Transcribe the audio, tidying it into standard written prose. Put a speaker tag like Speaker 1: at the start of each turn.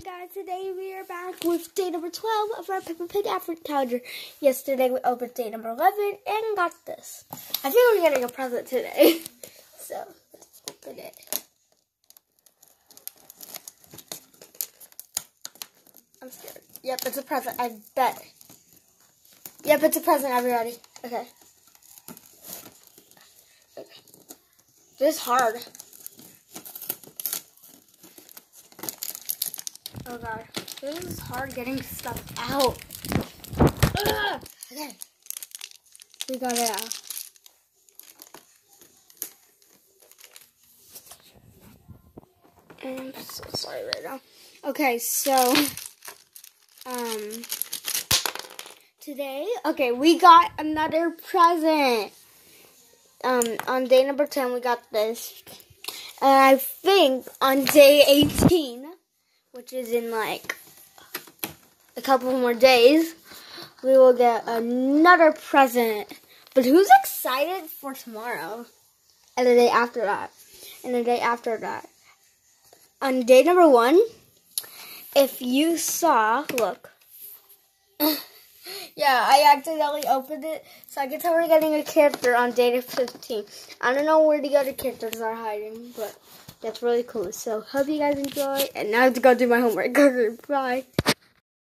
Speaker 1: Guys, today we are back with day number 12 of our Peppa Pig Advent calendar. Yesterday we opened day number 11 and got this. I think we're getting a present today. So, let's open it. I'm scared. Yep, it's a present, I bet. Yep, it's a present, everybody. Okay. This is hard. Oh god, this is hard getting stuff out. Ugh. Okay, we got it out. I'm so sorry right now. Okay, so, today, we got another present. On day number 10, we got this. And I think on day 18, which is in like a couple more days, we will get another present. But who's excited for tomorrow? And the day after that. And the day after that. On day number 1, if you saw, look. Yeah, I accidentally opened it. So I can tell we're getting a character on day 15. I don't know where the other characters are hiding, but that's really cool. So, hope you guys enjoy. And now I have to go do my homework. Bye.